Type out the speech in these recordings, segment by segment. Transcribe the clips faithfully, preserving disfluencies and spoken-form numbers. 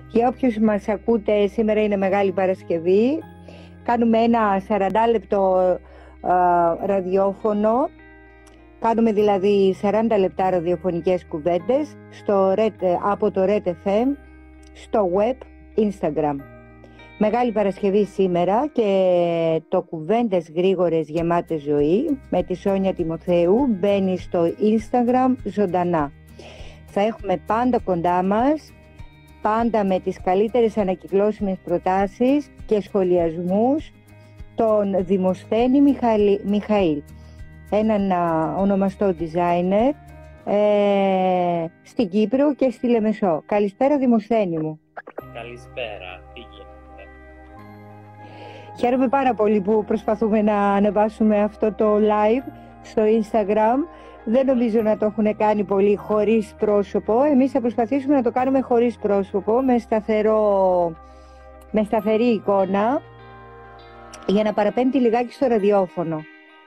Για όποιους μας ακούτε, σήμερα είναι Μεγάλη Παρασκευή. Κάνουμε ένα σαράντα λεπτό ε, ραδιόφωνο. Κάνουμε δηλαδή σαράντα λεπτά ραδιοφωνικές κουβέντες στο Red, από το Red εφ εμ στο web Instagram. Μεγάλη Παρασκευή σήμερα και το κουβέντες γρήγορες γεμάτες ζωή με τη Σόνια Τιμοθέου μπαίνει στο Instagram ζωντανά. Θα έχουμε πάντα κοντά μας, πάντα με τις καλύτερες ανακυκλώσιμες προτάσεις και σχολιασμούς, τον Δημοσθένη Μιχαήλ, Μιχαήλ έναν α, ονομαστό designer ε, στην Κύπρο και στη Λεμεσό. Καλησπέρα Δημοσθένη μου. Καλησπέρα, τι γίνεται? Χαίρομαι πάρα πολύ που προσπαθούμε να ανεβάσουμε αυτό το live στο Instagram. Δεν νομίζω να το έχουν κάνει πολύ χωρίς πρόσωπο. Εμείς θα προσπαθήσουμε να το κάνουμε χωρίς πρόσωπο, με, σταθερό, με σταθερή εικόνα, για να παραπέμπει λιγάκι στο ραδιόφωνο.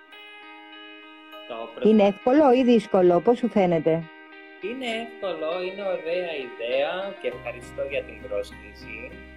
Το είναι εύκολο ή δύσκολο, πώς σου φαίνεται? Είναι εύκολο, είναι ωραία ιδέα και ευχαριστώ για την πρόσκληση.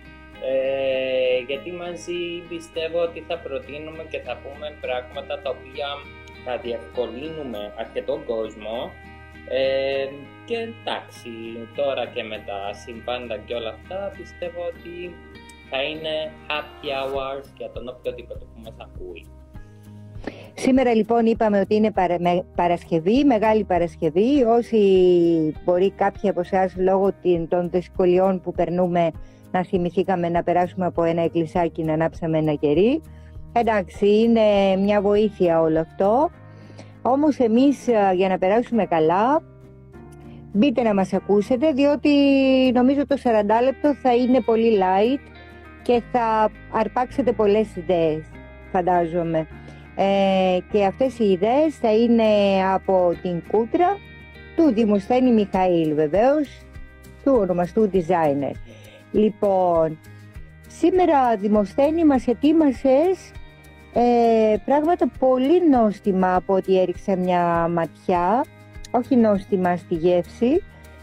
Ε, γιατί μαζί πιστεύω ότι θα προτείνουμε και θα πούμε πράγματα τα οποία θα διευκολύνουμε αρκετόν κόσμο. Ε, και εντάξει, τώρα και με τα συμβάντα και όλα αυτά, πιστεύω ότι θα είναι happy hours για τον οποιοδήποτε που μας ακούει. Σήμερα λοιπόν είπαμε ότι είναι Παρασκευή, Μεγάλη Παρασκευή. Όσοι μπορεί κάποιοι από εσάς λόγω των δυσκολιών που περνούμε να θυμηθήκαμε να περάσουμε από ένα εκκλησάκι να ανάψαμε ένα κερί. Εντάξει, είναι μια βοήθεια όλο αυτό. Όμως εμείς για να περάσουμε καλά, μπείτε να μας ακούσετε, διότι νομίζω το σαράντα λεπτό θα είναι πολύ light και θα αρπάξετε πολλές ιδέες, φαντάζομαι. Ε, και αυτές οι ιδέες θα είναι από την κούτρα του Δημοσθένη Μιχαήλ, βεβαίως, του ονομαστού designer. Λοιπόν, σήμερα Δημοσθένη μας ετοίμασες ε, πράγματα πολύ νόστιμα από ό,τι έριξα μια ματιά, όχι νόστιμα στη γεύση,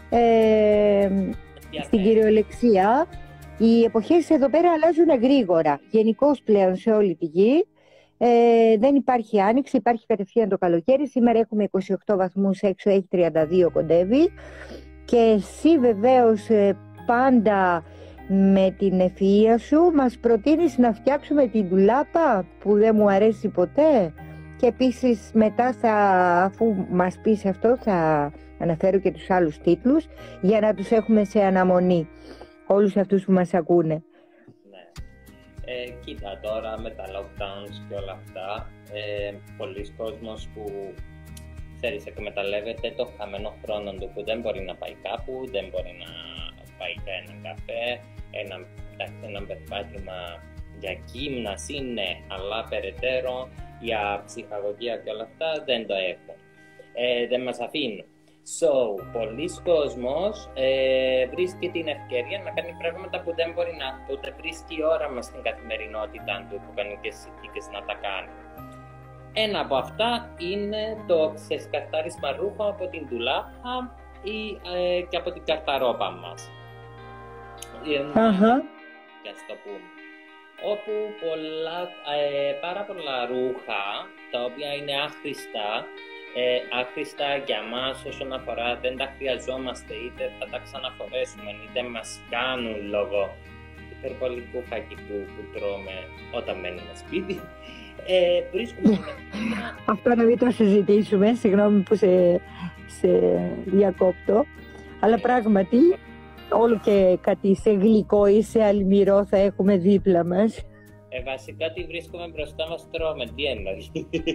ε, στην κυριολεξία. Οι εποχές εδώ πέρα αλλάζουν γρήγορα, γενικώς πλέον σε όλη τη γη. Ε, δεν υπάρχει άνοιξη, υπάρχει κατευθείαν το καλοκαίρι. Σήμερα έχουμε είκοσι οκτώ βαθμούς, έξω έχει τριάντα δύο, κοντεύει. Και εσύ βεβαίως πάντα με την ευφυΐα σου μας προτείνεις να φτιάξουμε την ντουλάπα που δεν μου αρέσει ποτέ. Και επίσης μετά θα, αφού μας πεις αυτό, θα αναφέρω και τους άλλους τίτλους για να τους έχουμε σε αναμονή όλους αυτούς που μας ακούνε. Ε, κοίτα τώρα με τα lockdowns και όλα αυτά, ε, πολλοί κόσμος που ξέρεις εκμεταλλεύεται το χαμένο χρόνο του, που δεν μπορεί να πάει κάπου, δεν μπορεί να πάει για έναν καφέ, ένα, ένα περπάτημα για γύμναση, ναι, αλλά περαιτέρω για ψυχαγωγία και όλα αυτά δεν το έχουν, ε, δεν μας αφήνουν. So, πολλοί κόσμος ε, βρίσκει την ευκαιρία να κάνει πράγματα που δεν μπορεί να ούτε βρίσκει η ώρα μας στην καθημερινότητα του κανονικές συνθήκες να τα κάνει. Ένα από αυτά είναι το ξεσκαρτάρισμα ρούχο από την ντουλάπα ή ε, και από την καρταρόπα μας. Uh-huh. Και ας το πούμε. Όπου πολλά, ε, πάρα πολλά ρούχα τα οποία είναι άχρηστα, Ε, άχρηστα για μας όσον αφορά δεν τα χρειαζόμαστε, είτε θα τα ξαναφορέσουμε είτε μας κάνουν λόγω υπερβολικού φαγητού που τρώμε όταν μένουμε σπίτι. Ε, βρίσκουμε Αυτό να μην το συζητήσουμε, συγγνώμη που σε, σε διακόπτω, αλλά πράγματι όλο και κάτι σε γλυκό ή σε αλμυρό θα έχουμε δίπλα μας. Ε, βασικά τι βρίσκουμε μπροστά μας τρώμε, τι εννοείς?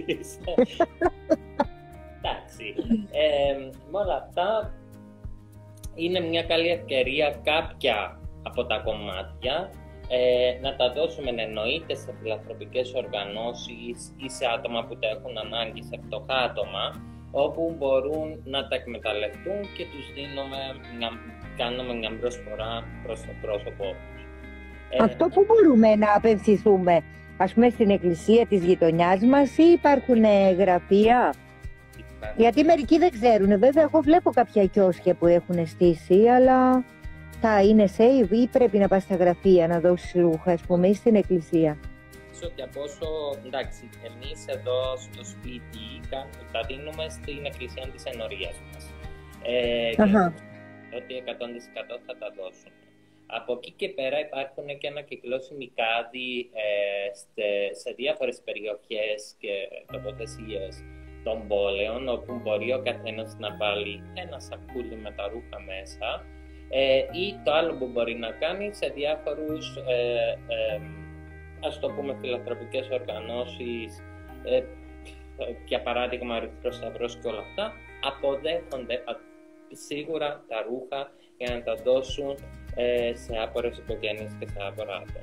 Εντάξει, ε, με όλα αυτά είναι μια καλή ευκαιρία κάποια από τα κομμάτια ε, να τα δώσουμε, εννοείται, σε φιλανθρωπικές οργανώσεις ή σε άτομα που τα έχουν ανάγκη, σε φτωχά άτομα, όπου μπορούν να τα εκμεταλλευτούν και τους δίνουμε, να κάνουμε μια προσφορά προς το πρόσωπό τους. Αυτό που μπορούμε να απευθυνθούμε, ας πούμε στην εκκλησία της γειτονιάς μας, ή υπάρχουν γραφεία? Γιατί μερικοί δεν ξέρουν. Βέβαια, εγώ βλέπω κάποια κιόσκια που έχουν στήσει, αλλά αυτά είναι safe ή πρέπει να πας στα γραφεία να δώσεις ρούχα, ας πούμε, ή στην εκκλησία? Ότι από όσο, εντάξει, εμείς εδώ στο σπίτι τα δίνουμε στην εκκλησία της ενορίας μας. Ε, και ότι εκατό τοις εκατό θα τα δώσουν. Από εκεί και πέρα υπάρχουν και ανακυκλώσιμοι κάδοι ε, σε, σε διάφορες περιοχές και τοποθεσίες των πόλεων, όπου μπορεί ο καθένας να βάλει ένα σακούλι με τα ρούχα μέσα, ε, ή το άλλο που μπορεί να κάνει σε διάφορους ε, ε, ας το πούμε φιλανθρωπικές οργανώσεις, ε, για παράδειγμα Ερυθρός Σταυρός και όλα αυτά, αποδέχονται σίγουρα τα ρούχα για να τα δώσουν ε, σε άπορες οικογένειες και σε άπορα άτομα.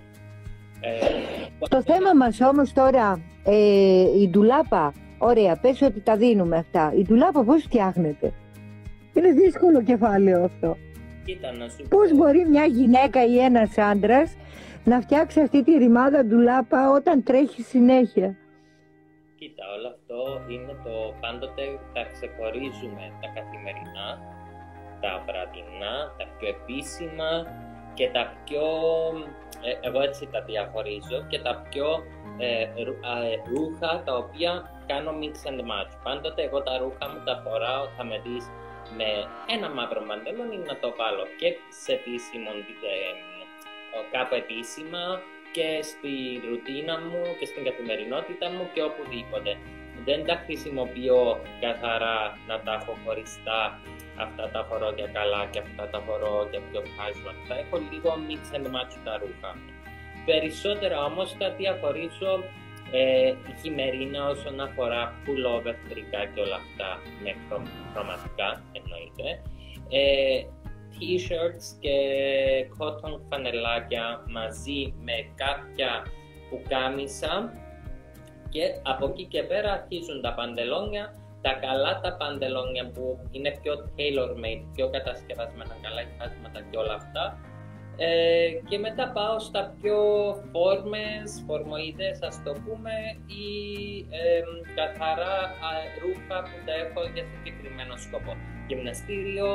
Ε, Το θέμα μας όμως τώρα, ε, η ντουλάπα, ωραία, πες ότι τα δίνουμε αυτά. Η ντουλάπα πώς φτιάχνεται? Είναι δύσκολο κεφάλαιο αυτό. Κοίτα, να σου Πώς πω... μπορεί μια γυναίκα ή ένας άντρας να φτιάξει αυτή τη ρημάδα ντουλάπα όταν τρέχει συνέχεια? Κοίτα, όλο αυτό είναι το πάντοτε τα ξεχωρίζουμε τα καθημερινά, τα βραδινά, τα πιο επίσημα και τα πιο, ε, εγώ έτσι τα διαχωρίζω, και τα πιο ε, ρου, ε, ρούχα τα οποία κάνω mix and match. Πάντοτε εγώ τα ρούχα μου τα φοράω, θα με δεις με ένα μαύρο μαντελόνι να το βάλω και σε επίσημο, ε, κάπου επίσημα, και στη ρουτίνα μου και στην καθημερινότητα μου και οπουδήποτε. Δεν τα χρησιμοποιώ καθαρά να τα έχω χωριστά, αυτά τα φορώ για καλά και αυτά τα φορώ για πιο casual. Θα έχω λίγο mix and match τα ρούχα. Περισσότερα όμως τα διαχωρίζω ε, χειμερίνα όσον αφορά pullover, τρικά και όλα αυτά με χρωματικά εννοείται. Ε, T-shirts και cotton φανελάκια μαζί με κάποια πουκάμισα, και από εκεί και πέρα αρχίζουν τα παντελόνια, τα καλά τα παντελόνια που είναι πιο tailor-made, πιο κατασκευασμένα, καλά υφάσματα και όλα αυτά. Ε, και μετά πάω στα πιο φόρμες, φορμοειδές ας το πούμε, ή ε, καθαρά ρούχα που τα έχω για συγκεκριμένο σκοπό. Γυμναστήριο,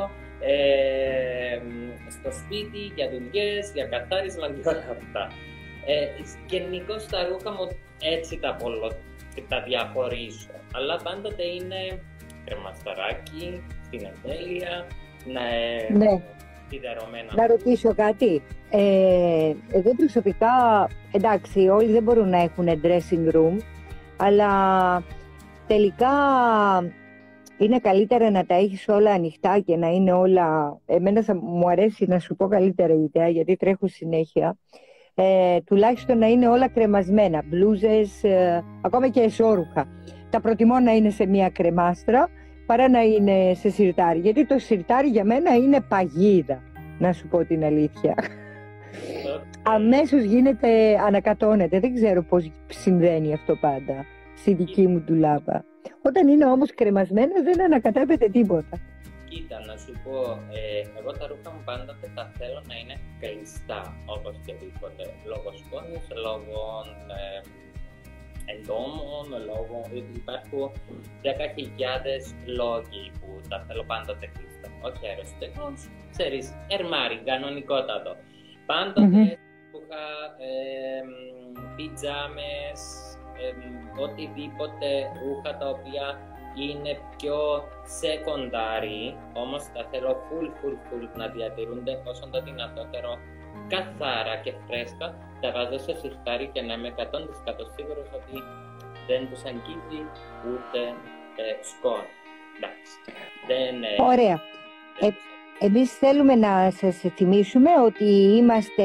ε, στο σπίτι, για δουλειές, για καθάρισμα και όλα αυτά. Ε, γενικώς τα ρούχα μου έτσι τα, πολλο, τα διαχωρίζω, αλλά πάντοτε είναι κρεμασταράκι, στην εντέλεια, ναι. ναι. Να ρωτήσω κάτι. Ε, εγώ προσωπικά, εντάξει, όλοι δεν μπορούν να έχουν dressing room, αλλά τελικά είναι καλύτερα να τα έχεις όλα ανοιχτά και να είναι όλα... Εμένα θα μου αρέσει να σου πω καλύτερα η ιδέα, γιατί τρέχω συνέχεια. Ε, τουλάχιστον να είναι όλα κρεμασμένα, μπλούζες, ε, ακόμα και εσώρουχα. Τα προτιμώ να είναι σε μια κρεμάστρα παρά να είναι σε σιρτάρι, γιατί το σιρτάρι για μένα είναι παγίδα, να σου πω την αλήθεια. Αμέσως γίνεται, ανακατώνεται, δεν ξέρω πώς συμβαίνει αυτό πάντα στη δική μου ντουλάπα. Όταν είναι όμως κρεμασμένα δεν ανακατέπεται τίποτα. Κοίτα, να σου πω, ε, εγώ τα ρούχα μου πάντοτε τα θέλω να είναι κλειστά, όπως και τίποτε, λόγω σκόνης, λόγω ε, εντόμων, λόγω, υπάρχουν δέκα χιλιάδες λόγοι που τα θέλω πάντοτε κλειστά. Όχι αεροστεγνός, ξέρεις, ερμάρι, κανονικότατο. Πάντοτε ρούχα, ε, πιτζάμες, ε, οτιδήποτε ρούχα τα οποία είναι πιο secondary, όμως τα θέλω full, full, full να διατηρούνται όσο το δυνατότερο καθαρά και φρέσκα. Τα βάζω σε σιρτάρι και να είμαι εκατό τοις εκατό σίγουρος ότι δεν τους αγγίζει ούτε ε, σκόνη. Εντάξει. Δεν, ε, Ωραία. Ε, εμείς θέλουμε να σας θυμίσουμε ότι είμαστε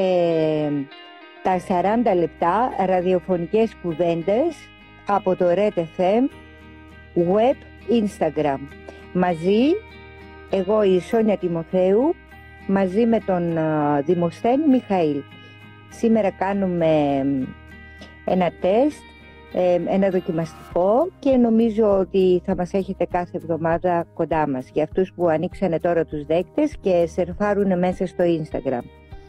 τα σαράντα λεπτά ραδιοφωνικές κουβέντες από το Red εφ εμ Web Instagram. Μαζί, εγώ η Σόνια Τιμοθέου, μαζί με τον uh, Δημοσθένη Μιχαήλ. Σήμερα κάνουμε ένα τεστ, ε, ένα δοκιμαστικό, και νομίζω ότι θα μας έχετε κάθε εβδομάδα κοντά μας. Για αυτούς που ανοίξανε τώρα τους δέκτες και σερφάρουν μέσα στο Instagram.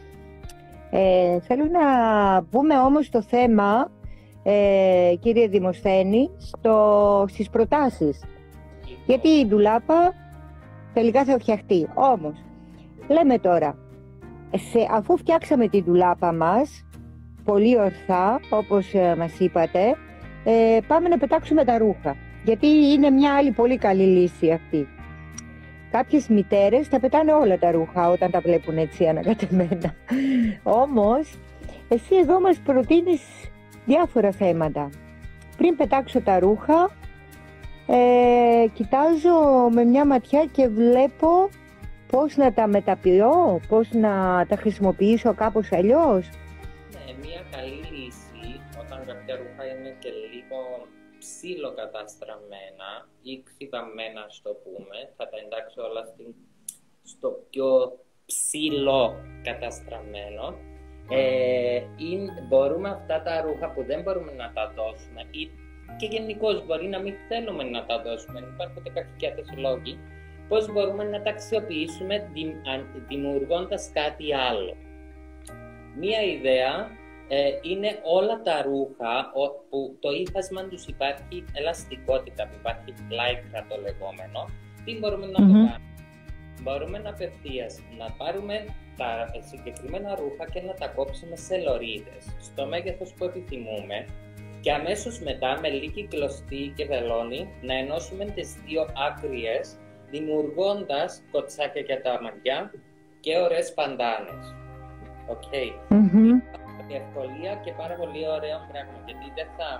Ε, θέλω να μπούμε όμως στο θέμα, Ε, κύριε Δημοσθένη, στο, στις προτάσεις. Γιατί η ντουλάπα τελικά θα φτιαχτεί. Όμως, λέμε τώρα, σε, αφού φτιάξαμε την ντουλάπα μας, πολύ ορθά, όπως ε, μας είπατε, ε, πάμε να πετάξουμε τα ρούχα. Γιατί είναι μια άλλη πολύ καλή λύση αυτή. Κάποιες μητέρες τα πετάνε όλα τα ρούχα όταν τα βλέπουν έτσι ανακατεμένα. Όμως, εσύ εδώ μας προτείνεις διάφορα θέματα. Πριν πετάξω τα ρούχα, ε, κοιτάζω με μια ματιά και βλέπω πώς να τα μεταποιώ, πώς να τα χρησιμοποιήσω κάπως αλλιώς. Ναι, μια καλή λύση όταν κάποια ρούχα είναι και λίγο ψιλοκαταστραμμένα ή ξυπαμμένα, ας το πούμε, θα τα εντάξω όλα στην, στο πιο ψιλοκαταστραμμένο. Ε, είναι, μπορούμε αυτά τα ρούχα που δεν μπορούμε να τα δώσουμε ή και γενικώς μπορεί να μην θέλουμε να τα δώσουμε, υπάρχουν και κάποιοι λόγοι, πώς μπορούμε να τα αξιοποιήσουμε δημιουργώντας κάτι άλλο. Μία ιδέα ε, είναι όλα τα ρούχα που το ύφασμα τους υπάρχει ελαστικότητα, που υπάρχει lycra το λεγόμενο, τι μπορούμε να mm-hmm. το κάνουμε. Μπορούμε να απευθείας να πάρουμε τα συγκεκριμένα ρούχα και να τα κόψουμε σε λωρίδες, στο μέγεθος που επιθυμούμε, και αμέσως μετά με λίγη κλωστή και βελόνι να ενώσουμε τις δύο άκριες, δημιουργώντας κοτσάκια για τα μαλλιά και ωραίες παντάνες. Οκ. Okay. Mm-hmm. Με ευκολία και πάρα πολύ ωραίο πράγμα, γιατί δεν θα...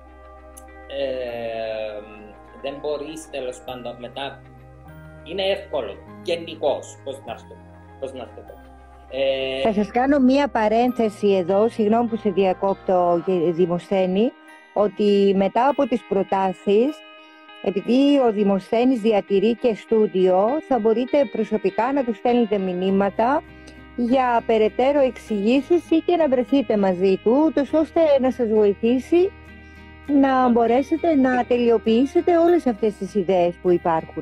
Ε, δεν μπορείς τέλος πάντων μετά... Είναι εύκολο, γενικώς, πώς να στο, πώς να στο πω. Ε... Θα σας κάνω μία παρένθεση εδώ, συγγνώμη που σε διακόπτω Δημοσθένη, ότι μετά από τις προτάσεις, επειδή ο Δημοσθένης διατηρεί και στούντιο, θα μπορείτε προσωπικά να του στέλνετε μηνύματα για περαιτέρω εξηγήσεις ή και να βρεθείτε μαζί του, ούτως ώστε να σας βοηθήσει να μπορέσετε να τελειοποιήσετε όλες αυτές τις ιδέες που υπάρχουν.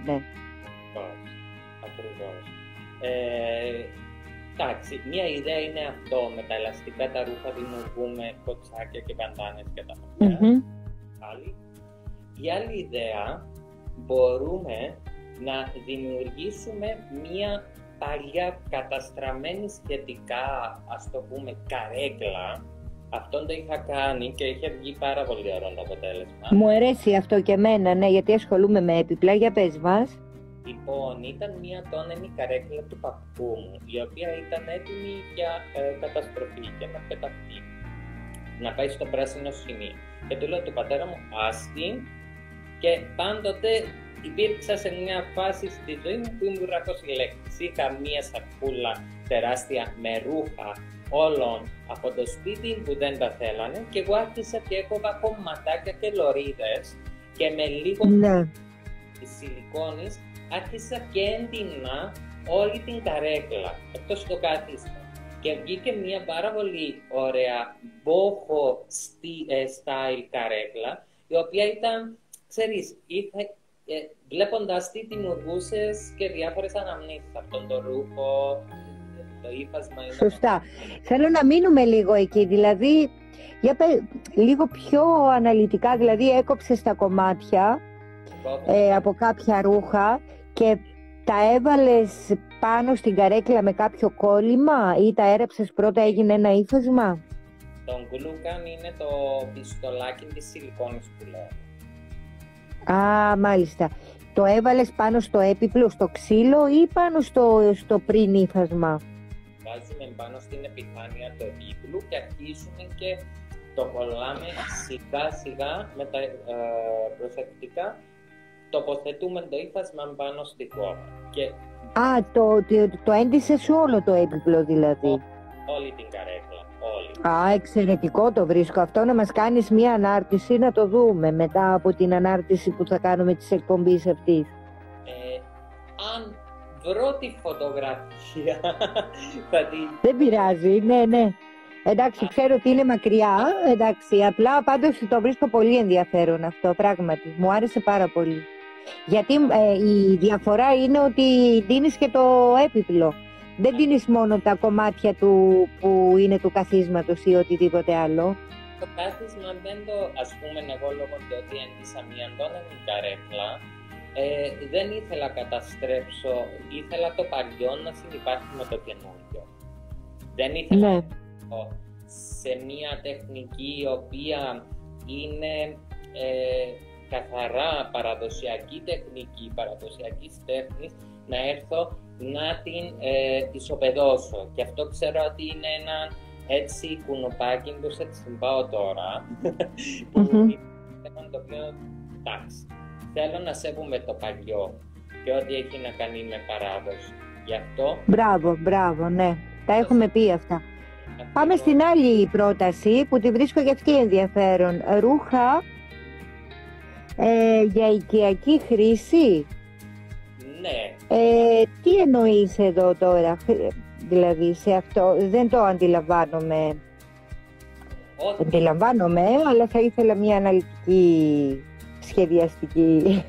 Ακριβώς. Ε, εντάξει, μία ιδέα είναι αυτό, με τα ελαστικά τα ρούχα δημιουργούμε κοτσάκια και μπαντάνες και τα μαλλιά. Mm-hmm. Άλλη. Η άλλη ιδέα, μπορούμε να δημιουργήσουμε μία παλιά καταστραμμένη σχετικά, ας το πούμε, καρέκλα. Αυτόν το είχα κάνει και είχε βγει πάρα πολύ ωραίο το αποτέλεσμα. Μου αρέσει αυτό και εμένα, ναι, γιατί ασχολούμαι με έπιπλα. Για πες μας. Λοιπόν, ήταν μία τόνεμη καρέκλα του παππού μου, η οποία ήταν έτοιμη για ε, καταστροφή και να πεταχτεί, να πάει στο πράσινο σημείο. Και του λέω του πατέρα μου, άστη, και πάντοτε υπήρξα σε μια φάση στη ζωή μου που ήμουν ρακός ηλέκτρης. Είχα μία σακούλα τεράστια με ρούχα όλων από το σπίτι που δεν τα θέλανε και εγώ άρχισα και έκοβα κομματάκια και λωρίδες και με λίγο ναι. της σιλικόνης άρχισα και έντυνα όλη την καρέκλα, εκτός το κάθισμα. Και βγήκε μια πάρα πολύ ωραία boho style καρέκλα, η οποία ήταν, ξέρεις, είχα, ε, βλέποντας τι δημιουργούσες και διάφορες αναμνήσεις, αυτόν τον ρούχο, το ύφασμα. Είναι... Σωστά. Θέλω να μείνουμε λίγο εκεί, δηλαδή, για πέ, λίγο πιο αναλυτικά, δηλαδή έκοψες τα κομμάτια ε, από κάποια ρούχα και τα έβαλες πάνω στην καρέκλα με κάποιο κόλλημα ή τα έραψες πρώτα, έγινε ένα ύφασμα? Το γκλούκαν είναι το πιστολάκι της σιλικόνης που λέω. Α, μάλιστα. Το έβαλες πάνω στο έπιπλο, στο ξύλο ή πάνω στο, στο πριν ύφασμα? Βάζουμε πάνω στην επιφάνεια του έπιπλου και αρχίζουμε και το κολλάμε σιγά σιγά με τα ε, προσεκτικά. Τοποθετούμε το ύφασμα πάνω στη χώρα. Και... Α, το, το, το έντυσες όλο το έπιπλο δηλαδή? Ό, όλη την καρέκλα, όλη. Α, εξαιρετικό το βρίσκω αυτό, να μας κάνεις μία ανάρτηση να το δούμε μετά από την ανάρτηση που θα κάνουμε της εκπομπής αυτής. Ε, αν βρω τη φωτογραφία θα τη... Δεν πειράζει, ναι, ναι. Εντάξει, ξέρω ότι είναι μακριά, εντάξει, απλά πάντως το βρίσκω πολύ ενδιαφέρον αυτό, πράγματι. Μου άρεσε πάρα πολύ. Γιατί ε, η διαφορά είναι ότι δίνεις και το έπιπλο. Δεν δίνεις μόνο τα κομμάτια του που είναι του καθίσματος ή οτιδήποτε άλλο. Το κάθισμα δεν το, ας πούμε, εγώ λόγω του ότι έντυσα μια αντώνεμη καρέκλα, ε, δεν ήθελα να καταστρέψω, ήθελα το παλιό να συνυπάρχει με το καινούργιο. Δεν ήθελα Ναι. να πω σε μια τεχνική η οποία είναι ε, καθαρά παραδοσιακή τεχνική, παραδοσιακή τέχνης, να έρθω να την ε, ισοπεδώσω. Και αυτό ξέρω ότι είναι ένα έτσι κουνουπάκι, που σε τσιμπάω τώρα, που Mm-hmm. είναι το οποίο, εντάξει, θέλω να σέβομαι το παλιό και ό,τι έχει να κάνει με παράδοση. Γι' αυτό... Μπράβο, μπράβο, ναι. Τα έχουμε πει αυτά. Πάμε στην άλλη πρόταση που τη βρίσκω και αυτή ενδιαφέρον. Ρούχα ε, για οικιακή χρήση. Ναι. Ε, τι εννοείς εδώ τώρα, δηλαδή σε αυτό, δεν το αντιλαμβάνομαι. Ό,τι... Αντιλαμβάνομαι, αλλά θα ήθελα μια αναλυτική, σχεδιαστική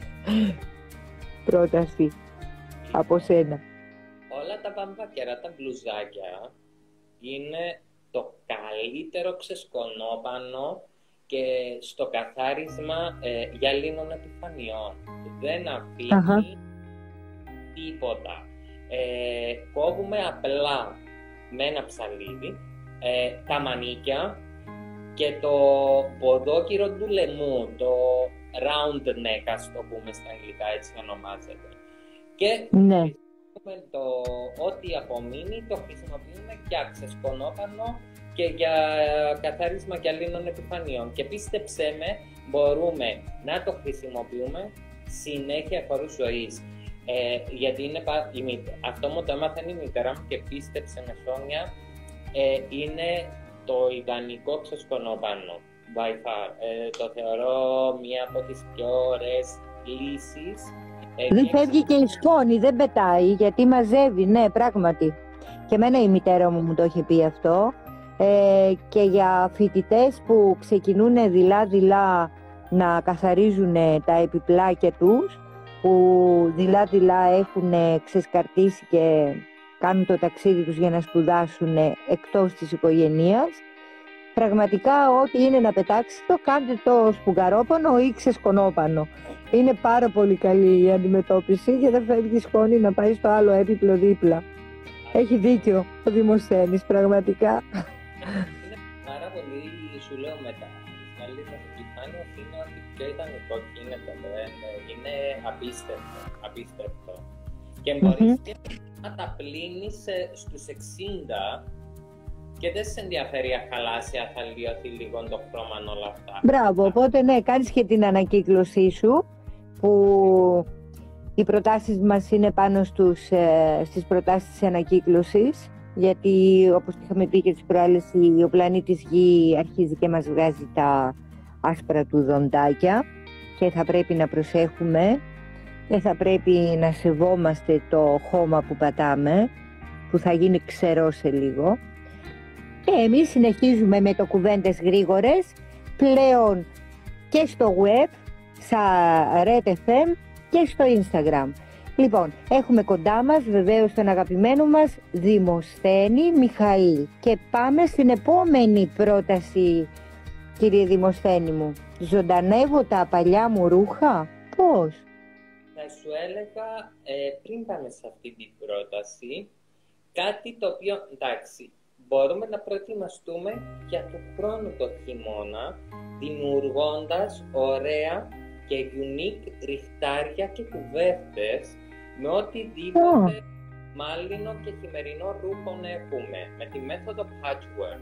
πρόταση από σένα. Όλα τα μπαμπάκερα, τα μπλουζάκια, είναι το καλύτερο ξεσκονόπανο και στο καθάρισμα ε, για λίνων επιφανειών. Δεν αφήνει uh-huh. τίποτα. Ε, κόβουμε απλά με ένα ψαλίδι ε, τα μανίκια και το ποδόκυρο του λαιμού, το round neck, ας το πούμε στα αγγλικά, έτσι ονομάζεται. Και ναι. το ό,τι απομείνει το χρησιμοποιούμε για ξεσκονόπανο και για καθάρισμα γυαλίνων επιφανειών. Και πίστεψέ με, μπορούμε να το χρησιμοποιούμε συνέχεια χωρίς ζωής. Ε, γιατί είναι πα... αυτό μου το έμαθαν η μητέρα μου και πίστεψε με, Σόνια, ε, είναι το ιδανικό ξεσκονόπανο. By far. Ε, το θεωρώ μία από τις πιο ωραίες λύσεις. Ε, δεν και φεύγει και η σκόνη, δεν πετάει, γιατί μαζεύει, ναι, πράγματι. Και εμένα η μητέρα μου μου το είχε πει αυτό. Ε, και για φοιτητές που ξεκινούν δειλά-δειλά να καθαρίζουν τα επιπλάκια τους, που δειλά-δειλά έχουν ξεσκαρτήσει και κάνουν το ταξίδι τους για να σπουδάσουν εκτός της οικογένειας, πραγματικά ό,τι είναι να πετάξει το, κάντε το σπουγγαρόπανο ή ξεσκονόπανο. Είναι πάρα πολύ καλή η αντιμετώπιση και δεν φεύγει σκόνη να πάει στο άλλο έπιπλο δίπλα. Έχει δίκιο ο Δημοσθένης, πραγματικά. Είναι πάρα πολύ, σου λέω μετά. Άλλη τα επιφάνεια είναι ότι πιο ιδανικό γίνεται. Είναι απίστευτο, απίστευτο. Και μπορείς mm-hmm. και να τα πλύνεις στους εξήντα και δεν σε ενδιαφέρει αν χαλάσει, αν θα λιωθεί λίγο το χρώμα όλα αυτά. Μπράβο, οπότε ναι, κάνεις και την ανακύκλωσή σου, που οι προτάσεις μας είναι πάνω στους, ε, στις προτάσεις της ανακύκλωσης, γιατί όπως είχαμε πει και τις προάλλες, ο πλανήτης Γη αρχίζει και μας βγάζει τα άσπρα του δοντάκια και θα πρέπει να προσέχουμε και θα πρέπει να σεβόμαστε το χώμα που πατάμε, που θα γίνει ξερό σε λίγο. Και εμείς συνεχίζουμε με το κουβέντες γρήγορες, πλέον και στο web, στα Red εφ εμ και στο Instagram. Λοιπόν, έχουμε κοντά μας βεβαίως τον αγαπημένο μας Δημοσθένη Μιχαήλ. Και πάμε στην επόμενη πρόταση, κύριε Δημοσθένη μου. Ζωντανεύω τα παλιά μου ρούχα, πώς? Θα σου έλεγα, ε, πριν πάμε σε αυτή την πρόταση, κάτι το οποίο, εντάξει, μπορούμε να προετοιμαστούμε για το χρόνο το χειμώνα, δημιουργώντας ωραία και unique ριχτάρια και κουβέρτες με οτιδήποτε oh. μάλινο και χειμερινό ρούχο να έχουμε, με τη μέθοδο patchwork.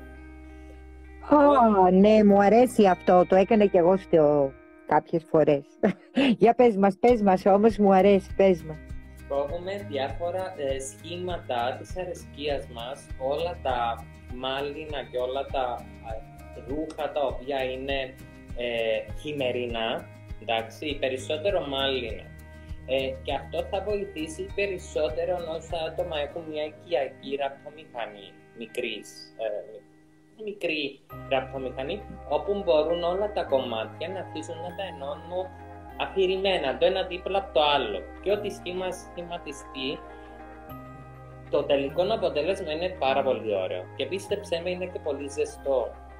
Oh, ναι, μου αρέσει αυτό, το έκανα και εγώ στο κάποιες φορές. Για πες μας, πες μας όμως, μου αρέσει, πες μας. Έχουμε διάφορα ε, σχήματα της αρεσκίας μας, όλα τα μάλινα και όλα τα ε, ρούχα τα οποία είναι ε, χειμερινά, εντάξει, περισσότερο μάλινα. Ε, και αυτό θα βοηθήσει περισσότερο όσα άτομα έχουν μια οικιακή ραπτομηχανή, μικρής, ε, μικρή ραπτομηχανή, όπου μπορούν όλα τα κομμάτια να αφήσουν να τα ενώνουν αφηρημένα, το ένα δίπλα από το άλλο. Και ό,τι σχήμα σχηματιστεί, το τελικό αποτέλεσμα είναι πάρα πολύ ωραίο. Και πίστεψέ με, είναι και πολύ ζεστό.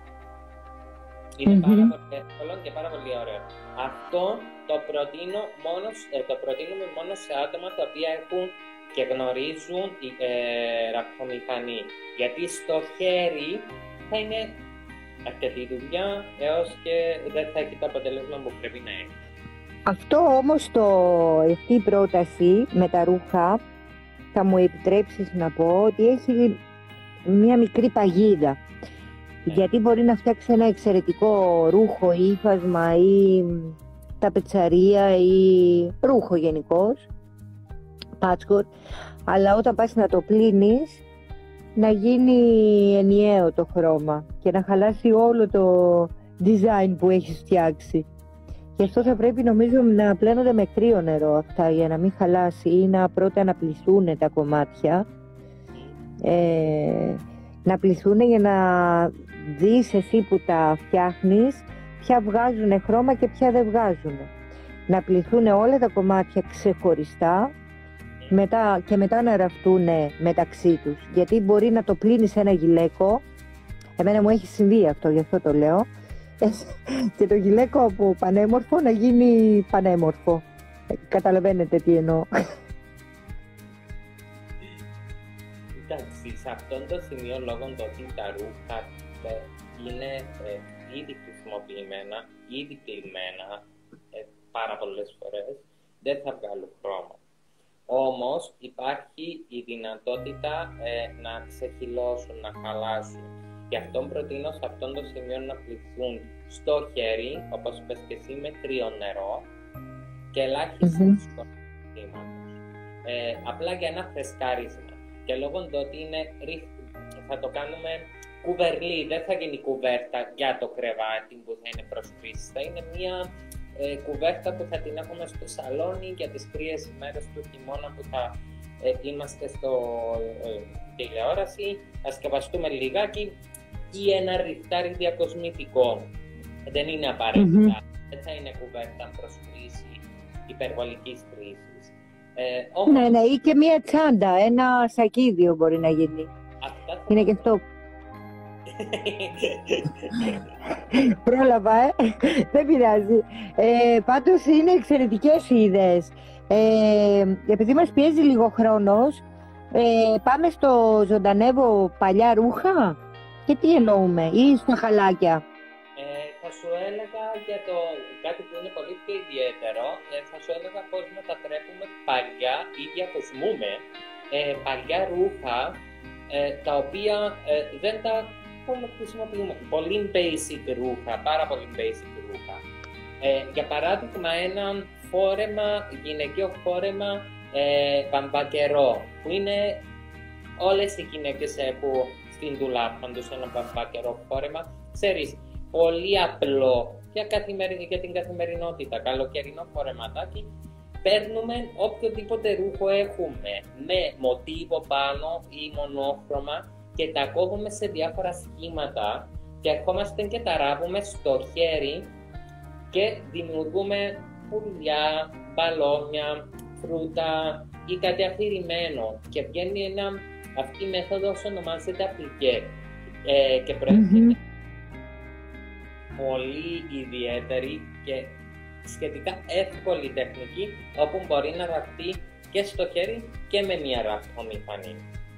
Είναι mm-hmm. πάρα πολύ εύκολο και πάρα πολύ ωραίο. Αυτό το, προτείνω μόνο, ε, το προτείνουμε μόνο σε άτομα τα οποία έχουν και γνωρίζουν η ε, ραπτομηχανή. Γιατί στο χέρι θα είναι αρκετή δουλειά έως και δεν θα έχει το αποτέλεσμα που πρέπει να έχει. Αυτό όμως το, αυτή η πρόταση με τα ρούχα θα μου επιτρέψεις να πω ότι έχει μια μικρή παγίδα. Γιατί μπορεί να φτιάξει ένα εξαιρετικό ρούχο ή ύφασμα ή ταπετσαρία ή ρούχο γενικώς, patchwork, αλλά όταν πας να το πλύνεις να γίνει ενιαίο το χρώμα και να χαλάσει όλο το design που έχεις φτιάξει. Γι' αυτό θα πρέπει νομίζω να πλένονται με κρύο νερό αυτά για να μην χαλάσει ή να πρώτα να πληθούν τα κομμάτια. Ε, να πληθούν για να δεις εσύ που τα φτιάχνεις ποια βγάζουν χρώμα και ποια δεν βγάζουν. Να πληθούν όλα τα κομμάτια ξεχωριστά μετά, και μετά να ραφτούν μεταξύ τους. Γιατί μπορεί να το πλύνεις ένα γυλαίκο, εμένα μου έχει συμβεί αυτό, γι' αυτό το λέω, και το γυλαίκο από πανέμορφο να γίνει πανέμορφο. Καταλαβαίνετε τι εννοώ. Εντάξει, σε αυτόν το σημείο, λόγω του ότι τα ρούχα είναι ε, ήδη χρησιμοποιημένα, ήδη πλημμένα ε, πάρα πολλές φορές, δεν θα βγάλουν χρώμα. Όμως υπάρχει η δυνατότητα ε, να ξεχυλώσουν, να χαλάσουν. Γι' αυτό προτείνω σε αυτόν το σημείο να πληθούν στο χέρι, όπως είπες και εσύ, με κρύο νερό και ελάχιστα mm-hmm. σκορπίσματος. Ε, απλά για ένα φρεσκάρισμα. Και λόγω του ότι είναι, θα το κάνουμε κουβερλί, δεν θα γίνει κουβέρτα για το κρεβάτι που θα είναι προς χρήση. Θα είναι μια ε, κουβέρτα που θα την έχουμε στο σαλόνι για τις κρύες ημέρες του χειμώνα που θα ε, είμαστε στο ε, τηλεόραση, θα σκεπαστούμε λιγάκι ή ένα ριφτάρι διακοσμητικό. Δεν είναι απαραίτητα, mm-hmm. δεν θα είναι κουβέρτα προς χρήση υπερβολικής χρήσης. Ε, όμως... Ναι, ναι, ή και μία τσάντα, ένα σακίδιο μπορεί να γίνει. Αυτά... Είναι και αυτό. Πρόλαβα, ε. Δεν πειράζει. Ε, πάντως είναι εξαιρετικές οι ιδέες. Ε, επειδή μας πιέζει λίγο χρόνος, ε, πάμε στο ζωντανεύω παλιά ρούχα και τι εννοούμε, ή στα χαλάκια. Ε, θα σου έλεγα για το κάτι που είναι πολύ πιο ιδιαίτερο, ε, θα σου έλεγα πώς μετατρέπουμε παλιά ή διακοσμούμε ε, παλιά ρούχα ε, τα οποία ε, δεν τα χρησιμοποιούμε. Πολύ basic ρούχα, πάρα πολύ basic ρούχα. Ε, για παράδειγμα ένα φόρεμα, γυναικείο φόρεμα ε, μπαμπακερό, που είναι όλες οι γυναίκες ε, που στην δουλάπαν τους ένα μπαμπακερό φόρεμα, ξέρεις, πολύ απλό για, καθημερι... για την καθημερινότητα, καλοκαιρινό φορεματάκι. Παίρνουμε οποιοδήποτε ρούχο έχουμε με μοτίβο πάνω ή μονόχρωμα και τα κόβουμε σε διάφορα σχήματα και ερχόμαστε και τα ράβουμε στο χέρι και δημιουργούμε πουλιά, μπαλόνια, φρούτα ή κάτι αφηρημένο και βγαίνει ένα, αυτή η μέθοδος ονομάζεται appliqué ε, και προέρχεται mm-hmm. πολύ ιδιαίτερη και σχετικά εύκολη τεχνική όπου μπορεί να ραφτεί και στο χέρι και με μια ραπτομηχανή.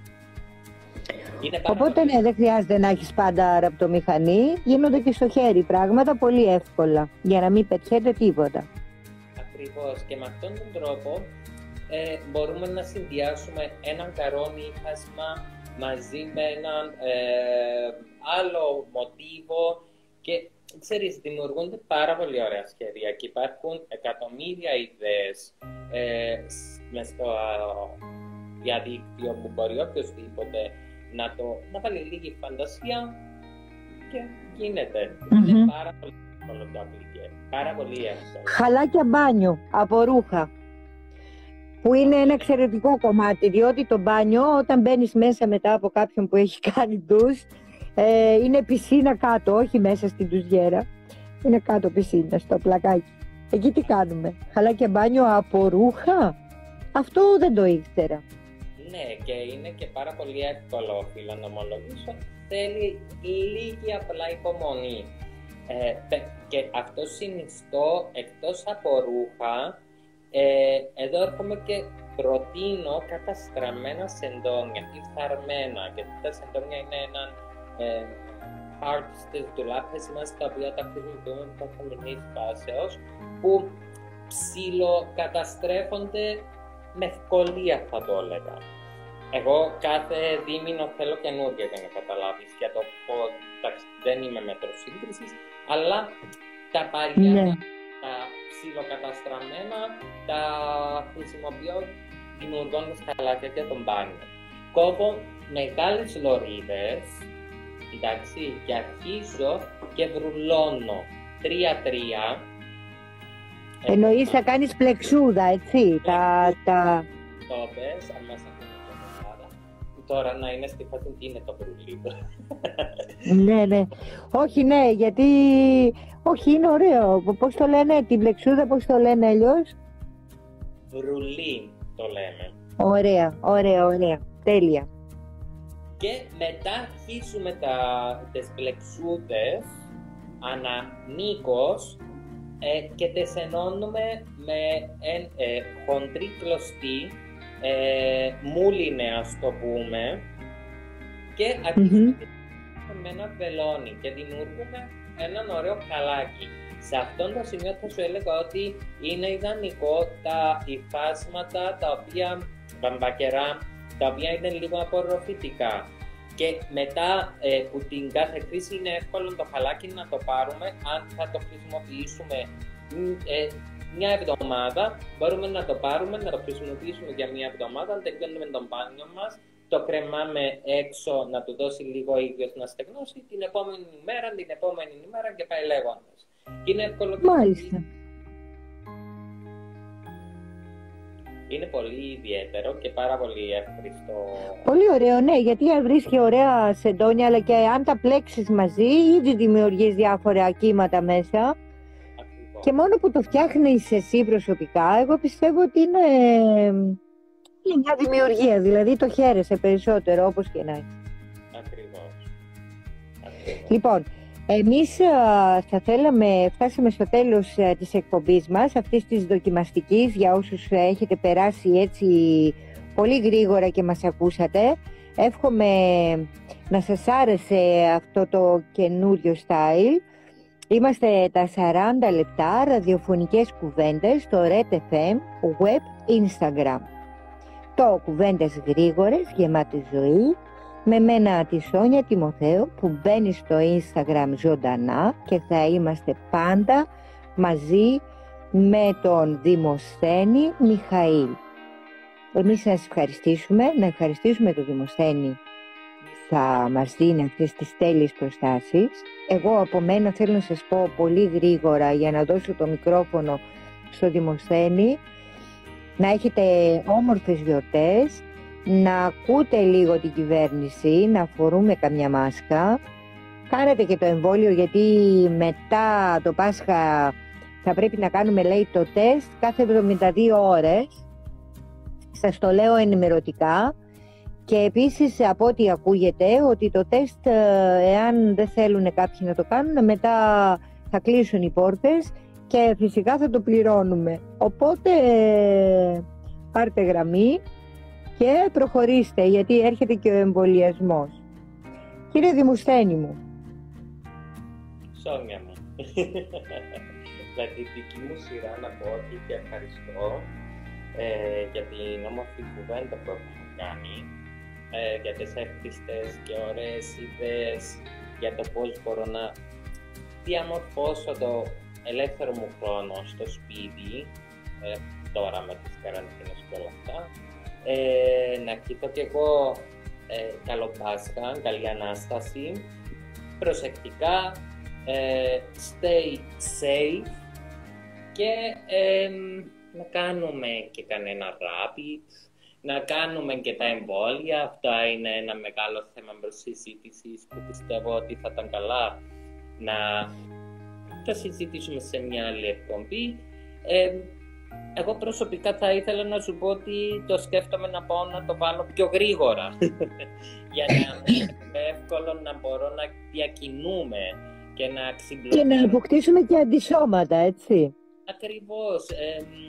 Οπότε ναι, δεν χρειάζεται να έχεις πάντα ραπτομηχανή, γίνονται και στο χέρι πράγματα πολύ εύκολα για να μην πετιέται τίποτα. Ακριβώς, και με αυτόν τον τρόπο ε, μπορούμε να συνδυάσουμε έναν καρόνι ύφασμα μαζί με έναν ε, άλλο μοτίβο και ξέρεις, δημιουργούνται πάρα πολύ ωραία σχέδια και υπάρχουν εκατομμύρια ιδέες ε, μες στο διαδίκτυο που μπορεί οποιοσδήποτε να, το, να βάλει λίγη φαντασία και γίνεται. Mm-hmm. Είναι πάρα πολύ εύκολο το appliqué, πάρα πολύ εύκολο. Χαλάκια μπάνιο από ρούχα, που είναι ένα εξαιρετικό κομμάτι, διότι το μπάνιο όταν μπαίνεις μέσα μετά από κάποιον που έχει κάνει ντους, ε, είναι πισίνα κάτω, όχι μέσα στην ντουζιέρα, είναι κάτω πισίνα, στο πλακάκι. Εκεί τι κάνουμε, χαλάκια μπάνιο από ρούχα, αυτό δεν το ήξερα. Ναι, και είναι και πάρα πολύ εύκολο, οφείλω να ομολογήσω. Θέλει λίγη απλά υπομονή. Ε, και αυτό συνιστώ, εκτός από ρούχα, ε, εδώ έρχομαι και προτείνω καταστραμμένα σεντόνια ή φθαρμένα, γιατί τα σεντόνια είναι ένα ε, part στις ντουλάπες μας, τα οποία τα χρησιμοποιούμε καθημερινής βάσεως, που ψιλοκαταστρέφονται με ευκολία, θα το έλεγα. Εγώ κάθε δίμηνο θέλω καινούργια, για να καταλάβεις, για το πώς δεν είμαι μέτρο σύγκρισης, αλλά τα παλιά, ναι. τα ψιλοκαταστραμμένα, τα χρησιμοποιώ δημιουργώντας καλάκια για τον μπάνιο. Κόβω μεγάλες λωρίδες, εντάξει, και αρχίζω και βρουλώνω τρία-τρία. Εννοείς θα κάνεις πλεξούδα, έτσι, τα... τα... Το πες, αν μας ακούνε το μεσάρα. Τώρα να είναι στη φάση τι είναι το βρουλίδο. Ναι, ναι. Όχι, ναι, γιατί... Όχι, είναι ωραίο. Πώς το λένε, την πλεξούδα, πώς το λένε αλλιώς? Βρουλί το λέμε. Ωραία, ωραία, ωραία. Τέλεια. Και μετά αρχίσουμε τα, τις πλεξούδες ανά μήκος ε, και τις ενώνουμε με εν, ε, χοντρή κλωστή, ε, μούλινε ας το πούμε, και αρχίζουμε mm-hmm. με ένα βελόνι και δημιουργούμε έναν ωραίο καλάκι. Σε αυτόν το σημείο θα σου έλεγα ότι είναι ιδανικό τα υφάσματα τα οποία, βαμβακερά, τα οποία είναι λίγο απορροφητικά. Και μετά ε, που την κάθε χρήση είναι εύκολο το χαλάκι να το πάρουμε, αν θα το χρησιμοποιήσουμε ε, μια εβδομάδα, μπορούμε να το πάρουμε, να το χρησιμοποιήσουμε για μια εβδομάδα, αν τελειώνουμε τον μπάνιο μας, το κρεμάμε έξω να του δώσει λίγο ήλιος να στεγνώσει, την επόμενη ημέρα, την επόμενη ημέρα και πάει λέγοντας. Και είναι εύκολο. Μάλιστα. Είναι πολύ ιδιαίτερο και πάρα πολύ εύχριστο. Πολύ ωραίο, ναι, γιατί αν βρεις και ωραία σεντόνια, αλλά και αν τα πλέξεις μαζί, ήδη δημιουργείς διάφορα κύματα μέσα. Ακριβώς. Και μόνο που το φτιάχνεις εσύ προσωπικά, εγώ πιστεύω ότι είναι, είναι μια δημιουργία, δηλαδή το χαίρεσαι περισσότερο, όπως και να έχει. Ακριβώς. Ακριβώς. Λοιπόν, εμείς α, θα θέλαμε, φτάσαμε στο τέλος α, της εκπομπής μας, αυτής της δοκιμαστικής, για όσους α, έχετε περάσει έτσι πολύ γρήγορα και μας ακούσατε. Εύχομαι να σας άρεσε αυτό το καινούριο style. Είμαστε τα σαράντα λεπτά ραδιοφωνικές κουβέντες στο Red εφ εμ Web Instagram. Το κουβέντες γρήγορες, γεμάτη ζωή, με μένα τη Σόνια Τιμοθέου, που μπαίνει στο Instagram ζωντανά και θα είμαστε πάντα μαζί με τον Δημοσθένη Μιχαήλ. Εμείς να σας ευχαριστήσουμε, να ευχαριστήσουμε τον Δημοσθένη που θα μας δίνει αυτές τις τέλειες προστάσεις. Εγώ από μένα θέλω να σας πω πολύ γρήγορα, για να δώσω το μικρόφωνο στο Δημοσθένη, να έχετε όμορφες γιορτές, να ακούτε λίγο την κυβέρνηση, να φορούμε καμιά μάσκα. Κάνετε και το εμβόλιο, γιατί μετά το Πάσχα θα πρέπει να κάνουμε, λέει, το τεστ κάθε εβδομήντα δύο ώρες. Σας το λέω ενημερωτικά. Και επίσης, από ό,τι ακούγεται, ότι το τεστ, εάν δεν θέλουν κάποιοι να το κάνουν, μετά θα κλείσουν οι πόρτες και φυσικά θα το πληρώνουμε. Οπότε πάρτε γραμμή και προχωρήστε, γιατί έρχεται και ο εμβολιασμός. Κύριε Δημοσθένη μου. Σόνια μου. Με τη δική μου σειρά να πω ότι και ευχαριστώ ε, για την όμορφη κουβέντα που έχουμε κάνει, ε, για τις εύχριστες και ωραίες ιδέες για το πώς μπορώ να διαμορφώσω το ελεύθερο μου χρόνο στο σπίτι, ε, τώρα με τις καραντίνες και όλα αυτά. Ε, να κοιτώ κι εγώ ε, καλό Πάσχα, καλή Ανάσταση, προσεκτικά, ε, stay safe και ε, να κάνουμε και κανένα rapid, να κάνουμε και τα εμβόλια. Αυτά είναι ένα μεγάλο θέμα προς συζήτησης που πιστεύω ότι θα ήταν καλά να το συζητήσουμε σε μια άλλη εκπομπή. Ε, Εγώ προσωπικά θα ήθελα να σου πω ότι το σκέφτομαι να πάω να το βάλω πιο γρήγορα για να είναι εύκολο να μπορώ να διακινούμε και να ξυμπλώσουμε. Και να αποκτήσουμε και αντισώματα, έτσι. Ακριβώς. Ε,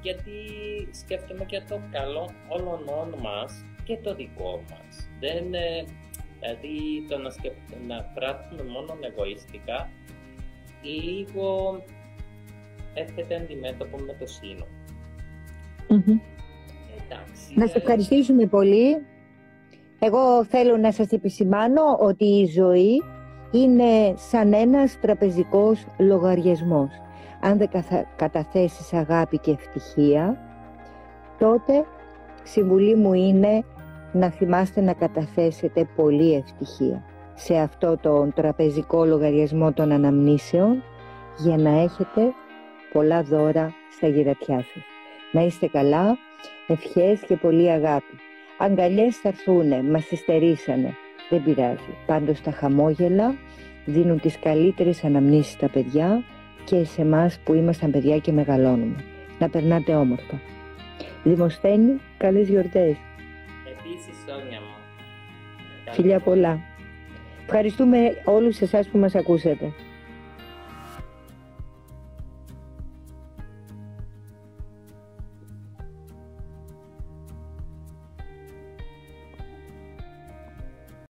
γιατί σκέφτομαι και το καλό όλων μας και το δικό μας. Δεν, ε, δηλαδή το να, σκεφ... να πράττουμε μόνο εγωιστικά λίγο έρχεται αντιμέτωπο με το σύνολο. Mm-hmm. Εντάξει, να σε ευχαριστήσουμε πολύ. Εγώ θέλω να σας επισημάνω ότι η ζωή είναι σαν ένας τραπεζικός λογαριασμός. Αν δεν καταθέσεις αγάπη και ευτυχία, τότε συμβουλή μου είναι να θυμάστε να καταθέσετε πολύ ευτυχία σε αυτό το τραπεζικό λογαριασμό των αναμνήσεων, για να έχετε πολλά δώρα στα γυρατιά σας. Να είστε καλά, ευχές και πολύ αγάπη. Αγκαλιές θα έρθουνε, μας υστερήσανε, δεν πειράζει. Πάντως τα χαμόγελα δίνουν τις καλύτερες αναμνήσεις στα παιδιά και σε εμάς που ήμασταν παιδιά και μεγαλώνουμε. Να περνάτε όμορφα. Δημοσθένη, καλές γιορτές. Επίσης, Σόνια μου. Φιλιά πολλά. Ευχαριστούμε όλους εσάς που μας ακούσατε.